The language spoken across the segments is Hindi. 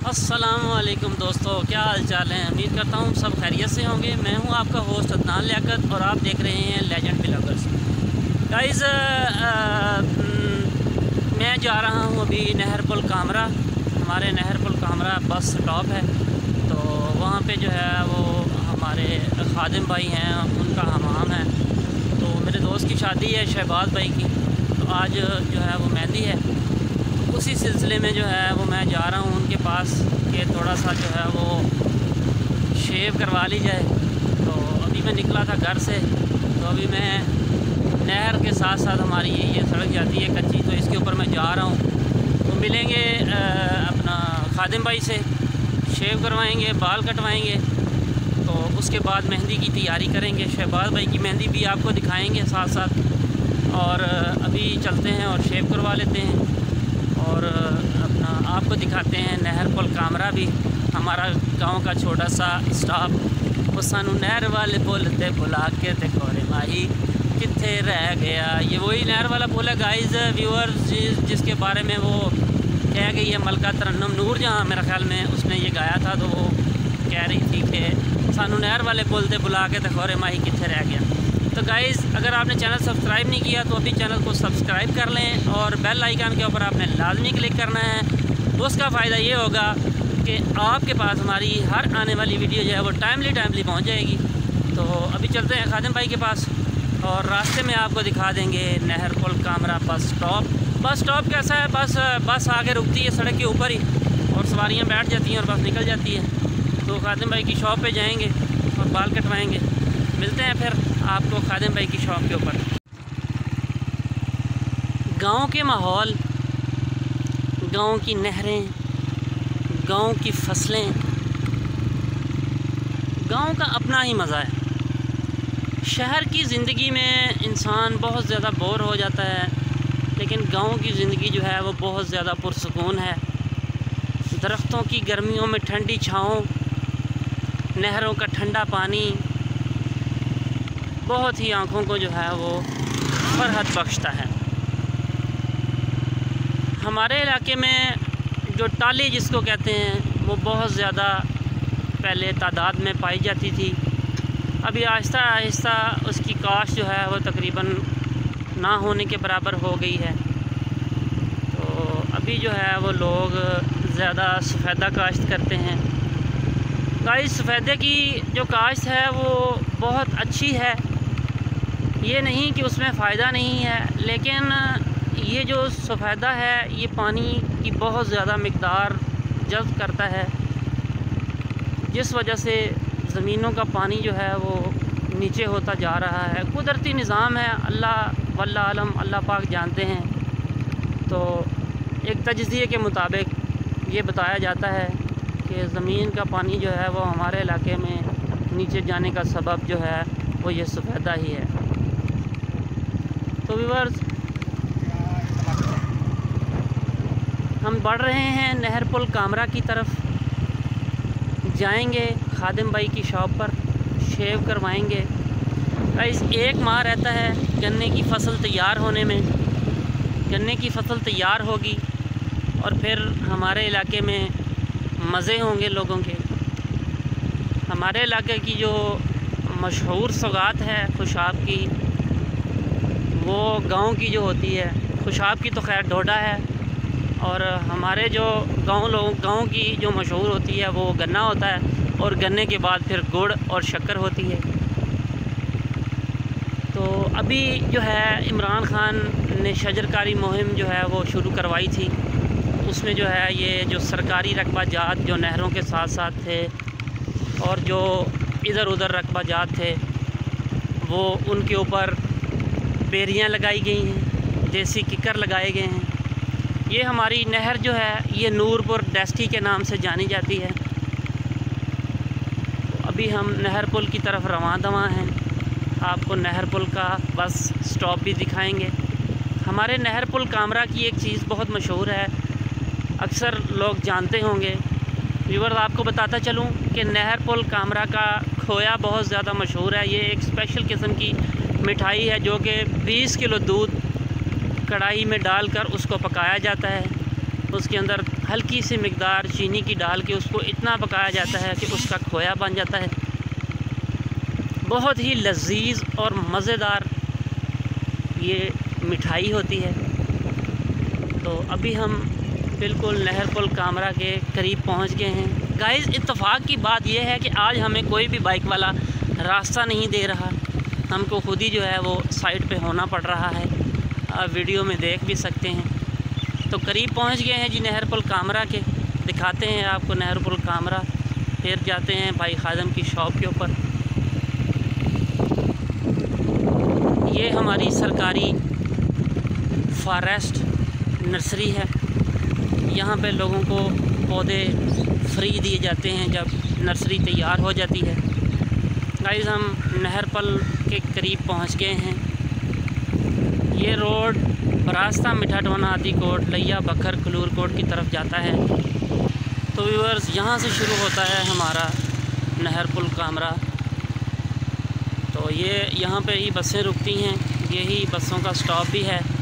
अस्सलामुअलैकुम दोस्तों, क्या हाल चाल है। उम्मीद करता हूँ सब खैरियत से होंगे। मैं हूँ आपका होस्ट अदनान लियाकत और आप देख रहे हैं लेजेंड ब्लॉगर्स। गाइस, मैं जा रहा हूँ अभी नहर पुल कामरा। हमारे नहर पुल कामरा बस स्टॉप है, तो वहाँ पे जो है वो हमारे खादिम भाई हैं, उनका हमाम है। तो मेरे दोस्त की शादी है शहबाज भाई की, तो आज जो है वो मेहंदी है। उसी सिलसिले में जो है वो मैं जा रहा हूँ उनके पास कि थोड़ा सा जो है वो शेव करवा ली जाए। तो अभी मैं निकला था घर से, तो अभी मैं नहर के साथ साथ हमारी ये सड़क जाती है कच्ची, तो इसके ऊपर मैं जा रहा हूँ। तो मिलेंगे अपना खादिम भाई से, शेव करवाएंगे, बाल कटवाएंगे, तो उसके बाद मेहंदी की तैयारी करेंगे। शहबाज भाई की मेहंदी भी आपको दिखाएंगे साथ साथ। और अभी चलते हैं और शेव करवा लेते हैं और अपना आपको दिखाते हैं नहर पुल कामरा भी। हमारा गांव का छोटा सा स्टाफ वो सानू नहर वाले पुल ते बुला के ते खोरे माही कित्थे रह गया। ये वही नहर वाला पुल है गाइस व्यूअर्स, जिसके बारे में वो कह गई है मलका तरन्नुम नूर जहाँ, मेरा ख्याल में उसने ये गाया था। तो वो कह रही थी कि सानू नहर वाले पुल ते बुला के ते खोरे माही कित्थे रह गया। तो गाइस, अगर आपने चैनल सब्सक्राइब नहीं किया तो अभी चैनल को सब्सक्राइब कर लें और बेल आइकन के ऊपर आपने लाजमी क्लिक करना है। उसका फ़ायदा ये होगा कि आपके पास हमारी हर आने वाली वीडियो जो है वो टाइमली पहुंच जाएगी। तो अभी चलते हैं खादिम भाई के पास और रास्ते में आपको दिखा देंगे नहर पुल Kamra bus stop. Bus stop कैसा है, बस आगे रुकती है सड़क के ऊपर ही और सवारियाँ बैठ जाती हैं और बस निकल जाती है। तो खादिम भाई की शॉप पे जाएंगे और बाल कटवाएँगे। मिलते हैं फिर आपको खादिम भाई की शॉप के ऊपर। गांव के माहौल, गांव की नहरें, गांव की फसलें, गांव का अपना ही मज़ा है। शहर की ज़िंदगी में इंसान बहुत ज़्यादा बोर हो जाता है, लेकिन गांव की ज़िंदगी जो है वो बहुत ज़्यादा पुरसुकून है। दरख्तों की गर्मियों में ठंडी छाँव, नहरों का ठंडा पानी बहुत ही आँखों को जो है वो फरहत बख्शता है। हमारे इलाके में जो टाली जिसको कहते हैं वो बहुत ज़्यादा पहले तादाद में पाई जाती थी। अभी आहिस्ता आहिस्ता उसकी काश्त जो है वो तकरीबन ना होने के बराबर हो गई है। तो अभी जो है वो लोग ज़्यादा सफ़ेदा काश्त करते हैं। गाइस, सफ़ेदे की जो काश्त है वो बहुत अच्छी है, ये नहीं कि उसमें फ़ायदा नहीं है, लेकिन ये जो सफ़ेदा है ये पानी की बहुत ज़्यादा मिक़दार जज़्ब करता है, जिस वजह से ज़मीनों का पानी जो है वो नीचे होता जा रहा है। कुदरती निज़ाम है, अल्लाह वल्ला आलम, अल्लाह पाक जानते हैं। तो एक तजज़िये के मुताबिक ये बताया जाता है कि ज़मीन का पानी जो है वो हमारे इलाके में नीचे जाने का सबब जो है वो ये सफ़ेदा ही है। तो व्यूअर्स, हम बढ़ रहे हैं नहर पुल कामरा की तरफ, जाएंगे खादिम भाई की शॉप पर, शेव करवाएंगे। गाइस, एक माह रहता है गन्ने की फसल तैयार होने में। गन्ने की फसल तैयार होगी और फिर हमारे इलाके में मज़े होंगे लोगों के। हमारे इलाके की जो मशहूर सौगात है खुशाब की, वो गांव की जो होती है, खुशाब की तो खैर डोडा है, और हमारे जो गांव की जो मशहूर होती है वो गन्ना होता है और गन्ने के बाद फिर गुड़ और शक्कर होती है। तो अभी जो है इमरान खान ने शजरकारी मुहिम जो है वो शुरू करवाई थी। उसमें जो है ये जो सरकारी रकबा जात जो नहरों के साथ साथ थे और जो इधर उधर रकबा जात थे, वो उनके ऊपर बेरियां लगाई गई हैं, देसी किकर लगाए गए हैं। ये हमारी नहर जो है ये नूरपुर डेस्टी के नाम से जानी जाती है। तो अभी हम नहर पुल की तरफ रवां दवां हैं। आपको नहर पुल का बस स्टॉप भी दिखाएंगे। हमारे नहर पुल कामरा की एक चीज़ बहुत मशहूर है, अक्सर लोग जानते होंगे। व्यूअर्स, आपको बताता चलूं कि नहर पुल कामरा का खोया बहुत ज़्यादा मशहूर है। ये एक स्पेशल किस्म की मिठाई है जो कि 20 किलो दूध कढ़ाई में डालकर उसको पकाया जाता है उसके अंदर हल्की सी मिकदार चीनी की डाल के उसको इतना पकाया जाता है कि उसका खोया बन जाता है। बहुत ही लजीज और मज़ेदार ये मिठाई होती है। तो अभी हम बिल्कुल नहर पुल कामरा के करीब पहुंच गए हैं। गाइस, इत्तेफाक की बात यह है कि आज हमें कोई भी बाइक वाला रास्ता नहीं दे रहा, हमको खुद ही जो है वो साइड पे होना पड़ रहा है। आप वीडियो में देख भी सकते हैं। तो करीब पहुंच गए हैं जी नहर पुल कामरा के। दिखाते हैं आपको नहर पुल कामरा, फिर जाते हैं भाई खादिम की शॉप के ऊपर। ये हमारी सरकारी फॉरेस्ट नर्सरी है। यहाँ पे लोगों को पौधे फ्री दिए जाते हैं जब नर्सरी तैयार हो जाती है। गाइस, हम नहर पुल के करीब पहुँच गए हैं। ये रोड रास्ता मिठाटवाना आदिकोट लिया बखर खलूरकोट की तरफ जाता है। तो व्यूअर्स, यहाँ से शुरू होता है हमारा नहर पुल कामरा। तो ये यहाँ पे ही बसें रुकती हैं, यही बसों का स्टॉप भी है।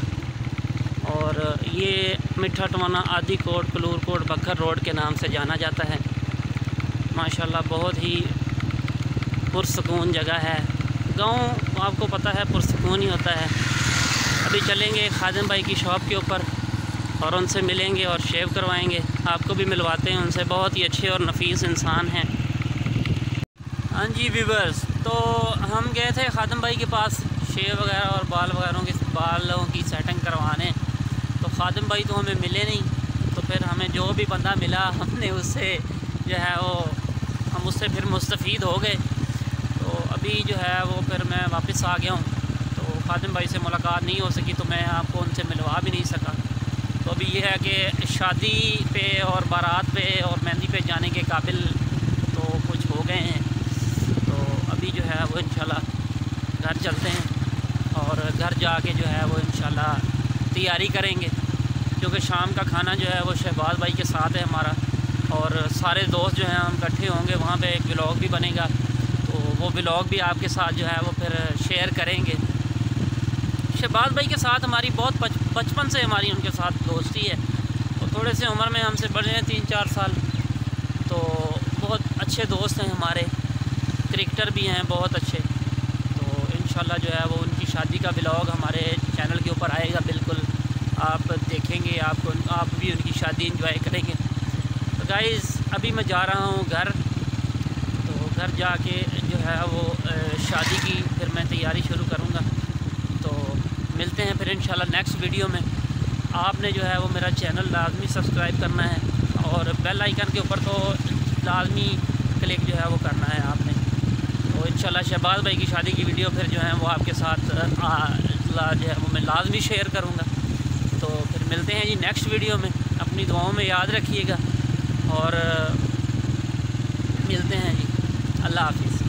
और ये मिठाटवाना आदिकोट खलूरकोट बखर रोड के नाम से जाना जाता है। माशाल्लाह बहुत ही पुरसकून जगह है। गांव आपको पता है पुरसकून ही होता है। अभी चलेंगे खादिम भाई की शॉप के ऊपर और उनसे मिलेंगे और शेव करवाएंगे। आपको भी मिलवाते हैं उनसे, बहुत ही अच्छे और नफीस इंसान हैं। हाँ जी व्यूअर्स, तो हम गए थे खादिम भाई के पास शेव वगैरह और बालों की सेटिंग करवाने। तो खादिम भाई तो हमें मिले नहीं, तो फिर हमें जो भी बंदा मिला हमने उससे जो है वो हम उससे फिर मुस्तफ़ीद हो गए। तो अभी जो है वो फिर मैं वापस आ गया हूँ। खादिम भाई से मुलाकात नहीं हो सकी तो मैं आपको उनसे मिलवा भी नहीं सका। तो अभी ये है कि शादी पे और बारात पे और मेहंदी पे जाने के काबिल तो कुछ हो गए हैं। तो अभी जो है वो इंशाल्लाह घर चलते हैं और घर जाके जो है वो इंशाल्लाह तैयारी करेंगे, क्योंकि शाम का खाना जो है वो शहबाज भाई के साथ है हमारा। और सारे दोस्त जो हैं हम इकट्ठे होंगे, वहाँ पे एक व्लॉग भी बनेगा। तो वो व्लॉग भी आपके साथ जो है वो फिर शेयर करेंगे। शहबाज भाई के साथ हमारी बहुत बचपन से हमारी उनके साथ दोस्ती है। तो थोड़े से उम्र में हमसे बड़े हैं 3-4 साल। तो बहुत अच्छे दोस्त हैं हमारे, क्रिकेटर भी हैं बहुत अच्छे। तो इंशाल्लाह जो है वो उनकी शादी का व्लॉग हमारे चैनल के ऊपर आएगा। बिल्कुल आप देखेंगे, आप भी उनकी शादी एंजॉय करेंगे। तो गाइज़, अभी मैं जा रहा हूँ घर। तो घर जाके जो है वो शादी की फिर मैं तैयारी शुरू करूँगा। तो मिलते हैं फिर इंशाल्लाह नेक्स्ट वीडियो में। आपने जो है वो मेरा चैनल लाजमी सब्सक्राइब करना है और बेल आइकन के ऊपर तो लाजमी क्लिक जो है वो करना है आपने। तो इंशाल्लाह शहबाज भाई की शादी की वीडियो फिर जो है वो आपके साथ जो है वो मैं लाजमी शेयर करूँगा। तो फिर मिलते हैं जी नेक्स्ट वीडियो में। अपनी दुआओं में याद रखिएगा और मिलते हैं जी। अल्लाह हाफिज़।